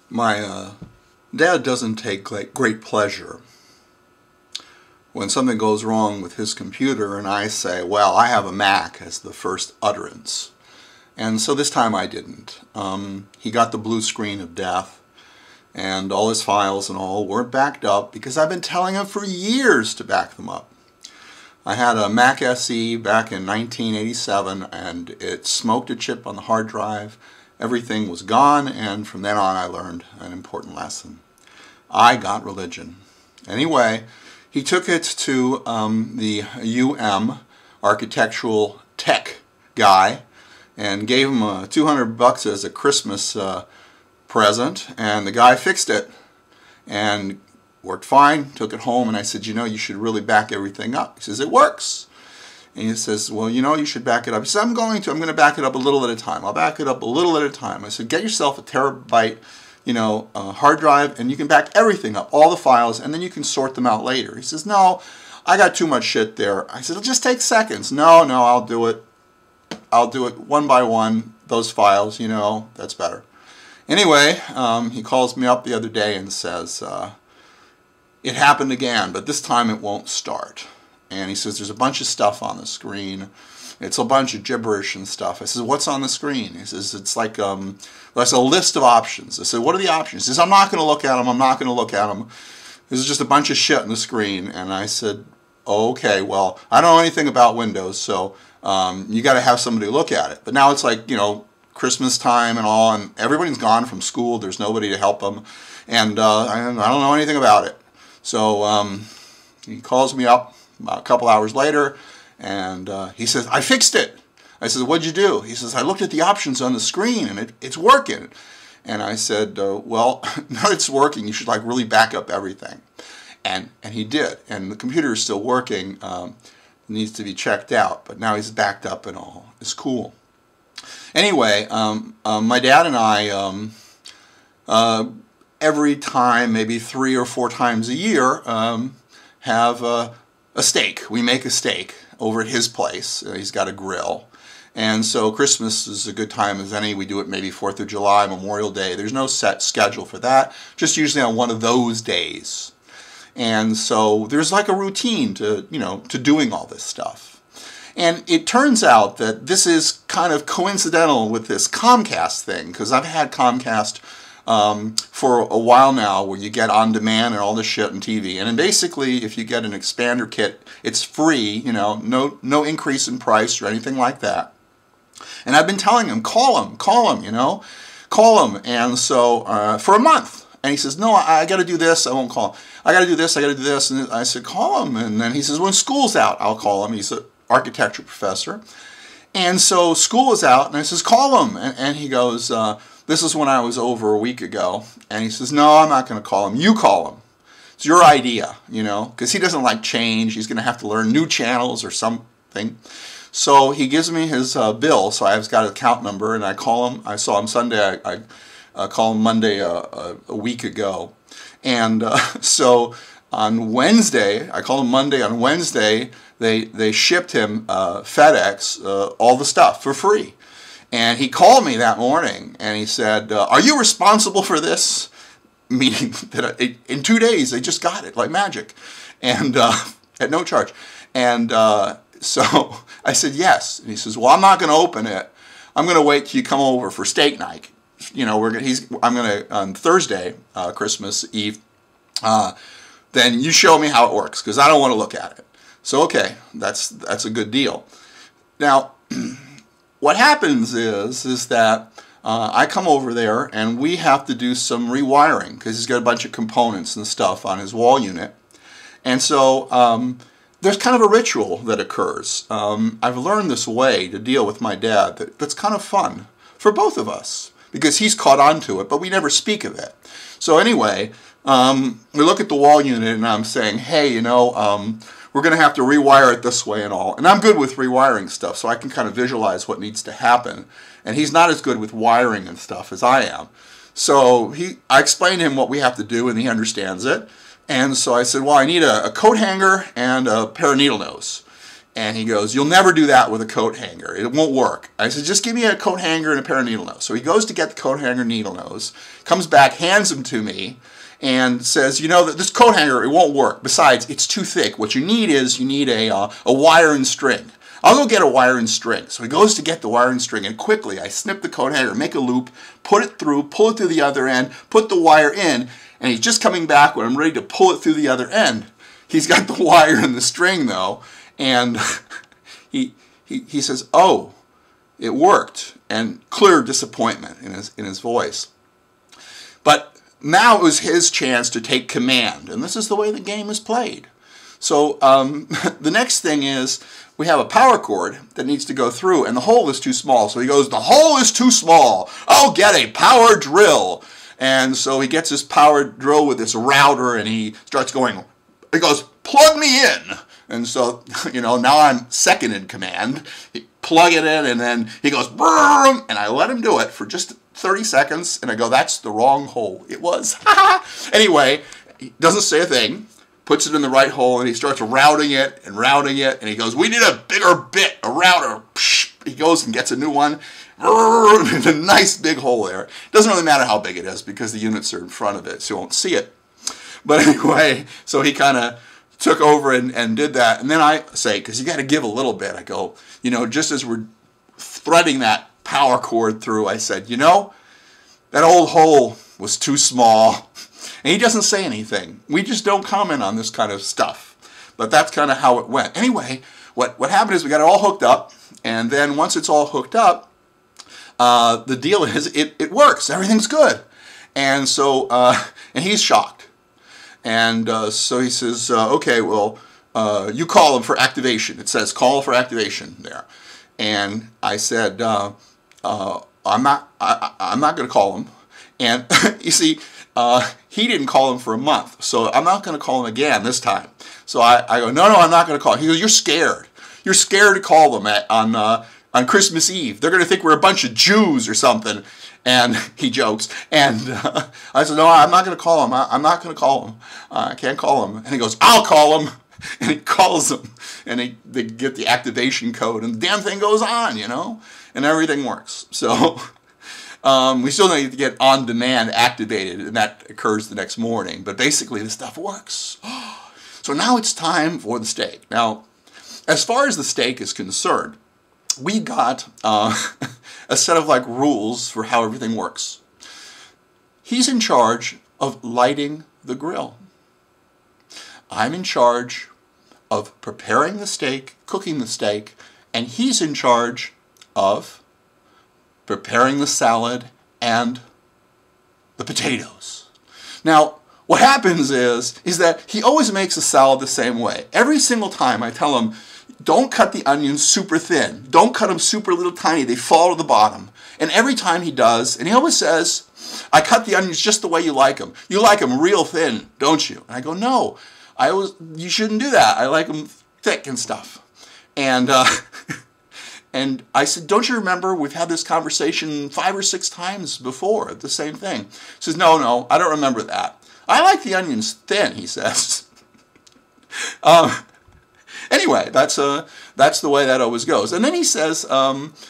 My dad doesn't take great pleasure when something goes wrong with his computer and I say, well, I have a Mac as the first utterance. And so this time I didn't. He got the blue screen of death, and all his files and all weren't backed up because I've been telling him for years to back them up. I had a Mac SE back in 1987 and it smoked a chip on the hard drive. Everything was gone, and from then on I learned an important lesson. I got religion. Anyway, he took it to the architectural tech guy and gave him $200 as a Christmas present, and the guy fixed it and worked fine, took it home, and I said, you know, you should really back everything up. He says, it works. And he says, well, you know, you should back it up. He said, I'm going to back it up a little at a time. I'll back it up a little at a time. I said, get yourself a terabyte, hard drive, and you can back everything up, all the files, and then you can sort them out later. He says, no, I got too much shit there. I said, it'll just take seconds. No, I'll do it. I'll do it one by one, those files, that's better. Anyway, he calls me up the other day and says, it happened again, but this time it won't start. And he says, there's a bunch of stuff on the screen. It's a bunch of gibberish and stuff. I said, what's on the screen? He says, it's like there's a list of options. I said, what are the options? He says, I'm not going to look at them. I'm not going to look at them. This is just a bunch of shit on the screen. And I said, oh, okay, well, I don't know anything about Windows, so you got to have somebody look at it. But now it's like, Christmas time and all, and everybody's gone from school. There's nobody to help them. And I don't know anything about it. So he calls me up about a couple hours later, and he says, I fixed it. I said, what'd you do? He says, I looked at the options on the screen, and it's working. And I said, well, now it's working, you should really back up everything. And he did. And the computer is still working. Needs to be checked out, but now he's backed up and all. It's cool. Anyway, my dad and I, every time, maybe 3 or 4 times a year, have a steak. We make a steak over at his place. He's got a grill. And so Christmas is a good time as any. We do it maybe 4th of July, Memorial Day. There's no set schedule for that, just usually on one of those days. And so there's like a routine to, to doing all this stuff. And it turns out that this is kind of coincidental with this Comcast thing, because I've had Comcast for a while now, where you get on demand and all this shit and TV. And then basically, if you get an expander kit, it's free, no increase in price or anything like that. And I've been telling him, call him, call him. And so for a month. And he says, no, I got to do this. I won't call him. I got to do this. I got to do this. And I said, call him. And then he says, when school's out, I'll call him. He's an architecture professor. And so school is out, and I says, call him. And he goes, this is when I was over a week ago. And he says, no, I'm not going to call him. You call him. It's your idea, because he doesn't like change. He's going to have to learn new channels or something. So he gives me his bill. So I've got an account number, and I call him. I saw him Sunday. I called him Monday a week ago. And so on Wednesday, I called him Monday. On Wednesday, they shipped him FedEx all the stuff for free. And he called me that morning, and he said, are you responsible for this? Meaning that in 2 days, they just got it like magic, and at no charge. And so I said, yes. And he says, well, I'm not going to open it. I'm going to wait till you come over for steak night. I'm going to, on Thursday, Christmas Eve, then you show me how it works, because I don't want to look at it. So, okay, that's a good deal. Now, what happens is that I come over there, and we have to do some rewiring, because he's got a bunch of components and stuff on his wall unit. And so there's kind of a ritual that occurs. I've learned this way to deal with my dad that's kind of fun for both of us, because he's caught on to it, but we never speak of it. So anyway, we look at the wall unit, and I'm saying, hey, we're going to have to rewire it this way and all. And I'm good with rewiring stuff, so I can kind of visualize what needs to happen. And he's not as good with wiring and stuff as I am. So I explained to him what we have to do, and he understands it. And so I said, well, I need a coat hanger and a pair of needle nose. And he goes, you'll never do that with a coat hanger. It won't work. I said, just give me a coat hanger and a pair of needle nose. So he goes to get the coat hanger needle nose, comes back, hands them to me, and says, you know, that this coat hanger, it won't work. Besides, it's too thick. What you need is, you need a wire and string. I'll go get a wire and string. So he goes to get the wire and string, and quickly I snip the coat hanger, make a loop, put it through, pull it through the other end, put the wire in, and he's just coming back when I'm ready to pull it through the other end. He's got the wire and the string, though, and he says, oh, it worked, and clear disappointment in his voice. But now it was his chance to take command, and this is the way the game is played. So the next thing is, we have a power cord that needs to go through, and the hole is too small. So he goes, the hole is too small. I'll get a power drill. And so he gets his power drill with this router, and he starts going, he goes, plug me in. And so, you know, now I'm second in command. He plug it in, and then he goes, boom, and I let him do it for just 30 seconds, and I go, that's the wrong hole. It was. Anyway, he doesn't say a thing, puts it in the right hole, and he starts routing it, and he goes, we need a bigger bit, a router. He goes and gets a new one. There's a nice big hole there. It doesn't really matter how big it is because the units are in front of it, so you won't see it. But anyway, so he kind of took over and did that. And then I say, because you got to give a little bit, I go, you know, just as we're threading that power cord through, I said, you know, that old hole was too small. And he doesn't say anything. We just don't comment on this kind of stuff. But that's kind of how it went. Anyway, what happened is we got it all hooked up. And then once it's all hooked up, the deal is it works. Everything's good. And so, and he's shocked. And so he says, okay, well, you call him for activation. It says call for activation there. And I said, I'm not going to call him. And you see, he didn't call him for a month. So I'm not going to call him again this time. So I go, no, I'm not going to call him. He goes, you're scared. You're scared to call them on Christmas Eve. They're going to think we're a bunch of Jews or something. And he jokes. And I said, no, I'm not going to call him. I'm not going to call him. I can't call him. And he goes, I'll call him. And he calls him. And they get the activation code. And the damn thing goes on, you know. And everything works. So we still need to get on demand activated. And that occurs the next morning. But basically, the stuff works. So now it's time for the steak. Now, as far as the steak is concerned, we got a set of like rules for how everything works. He's in charge of lighting the grill. I'm in charge of preparing the steak, cooking the steak, and he's in charge of preparing the salad and the potatoes. Now, what happens is that he always makes a salad the same way. Every single time I tell him, don't cut the onions super thin. Don't cut them super little tiny. They fall to the bottom. And every time he does, and he always says, I cut the onions just the way you like them. You like them real thin, don't you? And I go, no, you shouldn't do that. I like them thick and stuff. And and I said, don't you remember we've had this conversation 5 or 6 times before, the same thing. He says, no, I don't remember that. I like the onions thin, he says. Anyway, that's the way that always goes. And then he says, you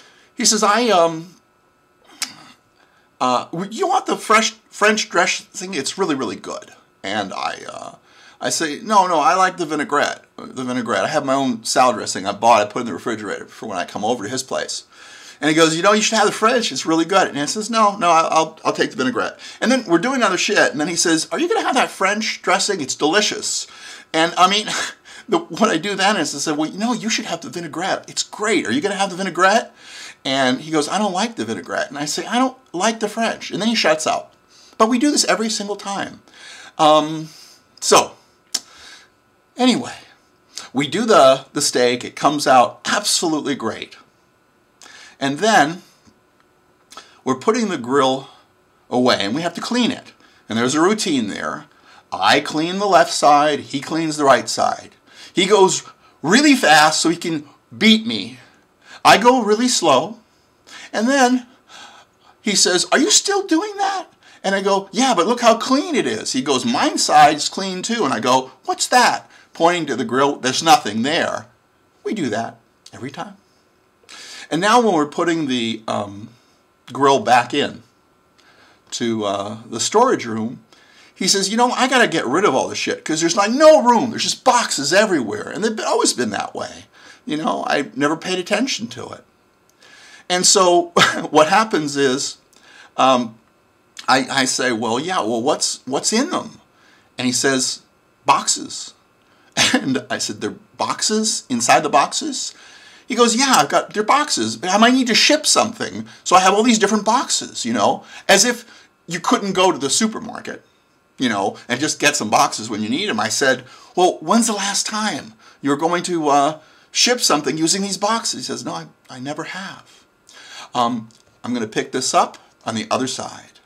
want the French dressing? It's really, really good. And I say, no, I like the vinaigrette. I have my own salad dressing I put in the refrigerator for when I come over to his place. And he goes, you should have the French. It's really good. And I says, no, I'll take the vinaigrette. And then we're doing other shit. And then he says, are you going to have that French dressing? It's delicious. And I mean, what I do then is I say, well, you should have the vinaigrette. It's great. Are you going to have the vinaigrette? And he goes, I don't like the vinaigrette. And I say, I don't like the French. And then he shuts out. But we do this every single time. So, anyway, we do the steak. It comes out absolutely great. And then we're putting the grill away, and we have to clean it. And there's a routine there. I clean the left side. He cleans the right side. He goes really fast so he can beat me. I go really slow. And then he says, are you still doing that? And I go, yeah, but look how clean it is. He goes, my side's clean too. And I go, what's that? Pointing to the grill, there's nothing there. We do that every time. And now when we're putting the grill back in to the storage room, he says, you know, I got to get rid of all this shit because there's like no room. There's just boxes everywhere. And they've always been that way. You know, I never paid attention to it. And so what happens is I say, well, yeah, well, what's in them? And he says, boxes. And I said, they're boxes? Inside the boxes? He goes, yeah, they're boxes. I might need to ship something. So I have all these different boxes, you know, as if you couldn't go to the supermarket, you know, and just get some boxes when you need them. I said, well, when's the last time you're going to ship something using these boxes? He says, no, I never have. I'm going to pick this up on the other side.